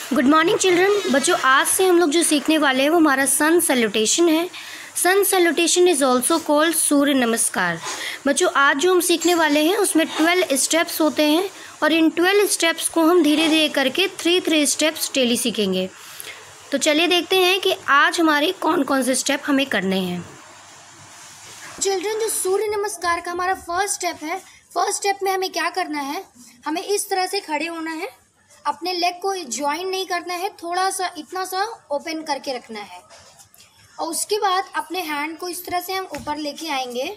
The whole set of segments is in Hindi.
Good morning children. बच्चों, आज से हम लोग जो सीखने वाले हैं वो हमारा सन सैल्यूटेशन है। Sun salutation is also called Surya Namaskar. बच्चों, आज जो हम सीखने वाले हैं उसमें 12 स्टेप्स होते हैं और इन 12 स्टेप्स को हम धीरे धीरे करके 3 स्टेप्स डेली सीखेंगे। तो चलिए देखते हैं कि आज हमारे कौन कौन से स्टेप हमें करने हैं। चिल्ड्रन, जो सूर्य नमस्कार का हमारा फर्स्ट स्टेप है, फर्स्ट स्टेप में हमें क्या करना है, हमें इस तरह से खड़े होना है, अपने लेग को ज्वाइन नहीं करना है, थोड़ा सा इतना सा ओपन करके रखना है और उसके बाद अपने हैंड को इस तरह से हम ऊपर लेके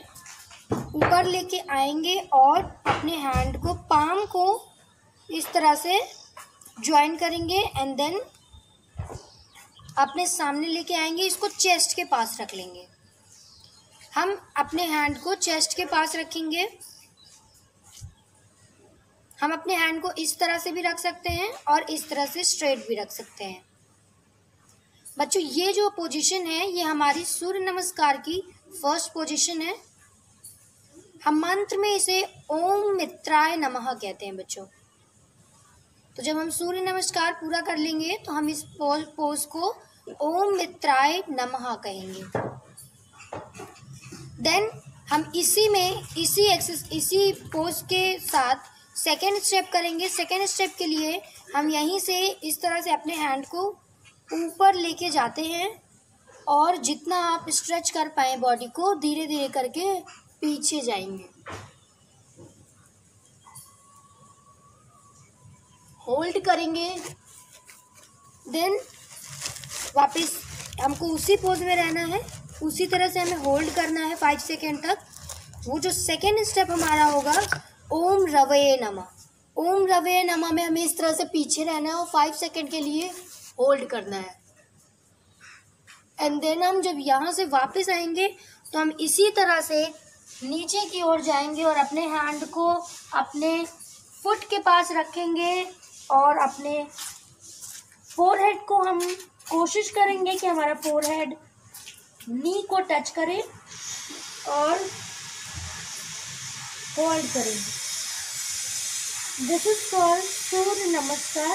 आएंगे और अपने हैंड को पाम को इस तरह से ज्वाइन करेंगे एंड देन अपने सामने लेके आएंगे, इसको चेस्ट के पास रख लेंगे। हम अपने हैंड को चेस्ट के पास रखेंगे। हम अपने हैंड को इस तरह से भी रख सकते हैं और इस तरह से स्ट्रेट भी रख सकते हैं। बच्चों, ये जो पोजीशन है ये हमारी सूर्य नमस्कार की फर्स्ट पोजीशन है। हम मंत्र में इसे ओम मित्राय नमः कहते हैं बच्चों। तो जब हम सूर्य नमस्कार पूरा कर लेंगे तो हम इस पोज को ओम मित्राय नमः कहेंगे। देन हम इसी पोज के साथ सेकेंड स्टेप करेंगे। सेकेंड स्टेप के लिए हम यहीं से इस तरह से अपने हैंड को ऊपर लेके जाते हैं और जितना आप स्ट्रेच कर पाए बॉडी को धीरे धीरे करके पीछे जाएंगे। होल्ड करेंगे, देन वापस हमको उसी पोज में रहना है, उसी तरह से हमें होल्ड करना है 5 सेकेंड तक। वो जो सेकेंड स्टेप हमारा होगा ओम रवये नमः। ओम रवये नमः में हमें इस तरह से पीछे रहना है और 5 सेकेंड के लिए होल्ड करना है एंड देन हम जब यहाँ से वापस आएंगे तो हम इसी तरह से नीचे की ओर जाएंगे और अपने हैंड को अपने फुट के पास रखेंगे और अपने फोरहेड को हम कोशिश करेंगे कि हमारा फोरहेड नी को टच करे और होल्ड करेंगे। दिस इज कॉल्ड सूर्य नमस्कार।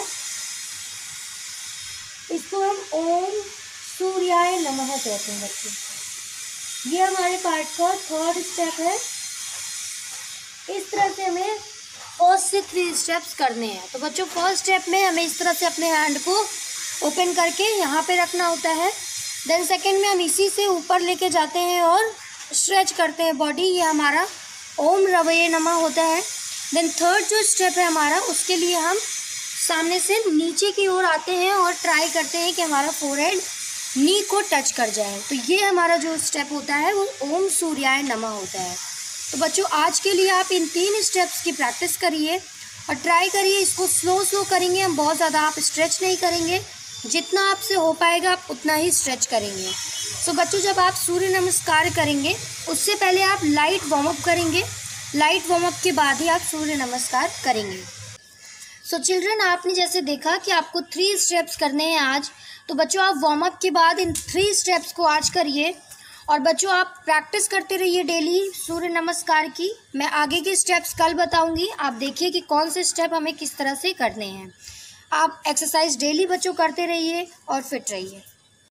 इसको हम ओम सूर्याय नमः कहते हैं बच्चों। ये हमारे पार्ट का थर्ड स्टेप है। इस तरह से हमें फर्स्ट से 3 स्टेप्स करने हैं। तो बच्चों, फर्स्ट स्टेप में हमें इस तरह से अपने हैंड को ओपन करके यहाँ पे रखना होता है। देन सेकेंड में हम इसी से ऊपर लेके जाते हैं और स्ट्रेच करते हैं बॉडी, ये हमारा ओम रवये नमः होता है। देन थर्ड जो स्टेप है हमारा, उसके लिए हम सामने से नीचे की ओर आते हैं और ट्राई करते हैं कि हमारा फोरहेड नी को टच कर जाए। तो ये हमारा जो स्टेप होता है वो ओम सूर्याय नमः होता है। तो बच्चों, आज के लिए आप इन 3 स्टेप्स की प्रैक्टिस करिए और ट्राई करिए। इसको स्लो करेंगे हम, बहुत ज़्यादा आप स्ट्रेच नहीं करेंगे, जितना आपसे हो पाएगा आप उतना ही स्ट्रेच करेंगे। सो बच्चों, जब आप सूर्य नमस्कार करेंगे उससे पहले आप लाइट वार्म अप करेंगे। लाइट वार्म अप के बाद ही आप सूर्य नमस्कार करेंगे। सो चिल्ड्रन, आपने जैसे देखा कि आपको 3 स्टेप्स करने हैं आज। तो बच्चों, आप वार्म अप के बाद इन 3 स्टेप्स को आज करिए और बच्चों आप प्रैक्टिस करते रहिए डेली सूर्य नमस्कार की। मैं आगे के स्टेप्स कल बताऊंगी, आप देखिए कि कौन से स्टेप हमें किस तरह से करने हैं। आप एक्सरसाइज डेली बच्चों करते रहिए और फिट रहिए।